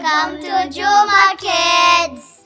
Welcome to Juma, kids!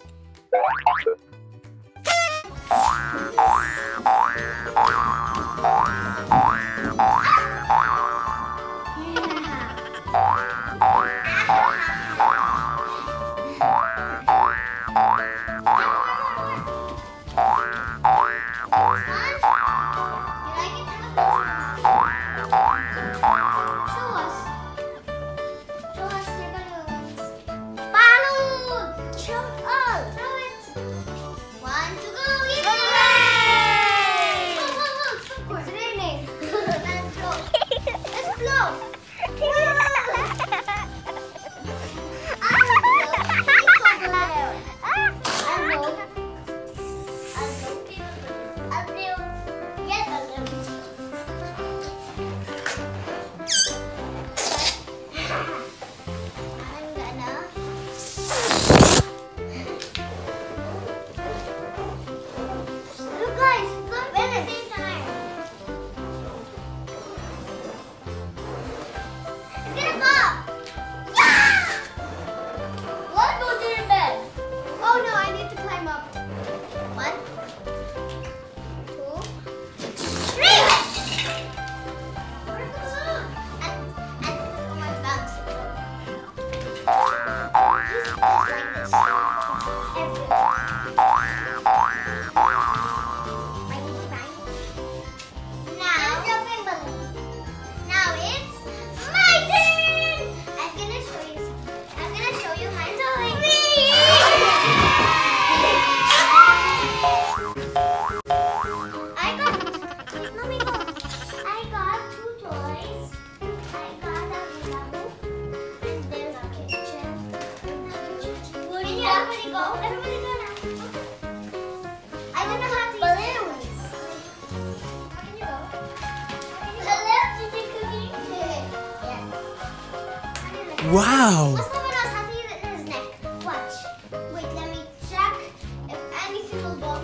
Wow! Let's move on else has it in his neck. Watch. Wait, let me check if anything will go.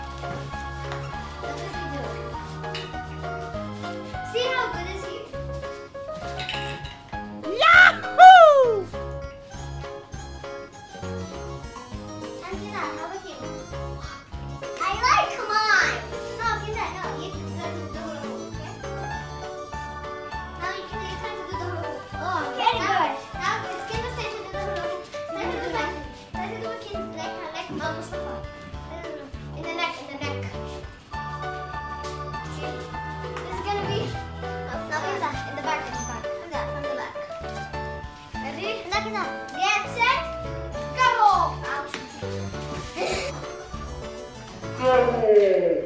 What does he do? See how good is he? Yahoo! And get that. How about you? I like. Come on. No, get that. No, you have to do the hula hoop. Okay. Now you can take time to do the hula hoop. Oh, very good. Now it's Kim's turn to do the hula hoop. Let's do that. Let's do it Kim's like Mustafa. In the neck, in the neck. See, this is gonna be. Now get that in the back, in the back. Look that from the back. Ready? Look at that. Get set. Go. Ouch. Go!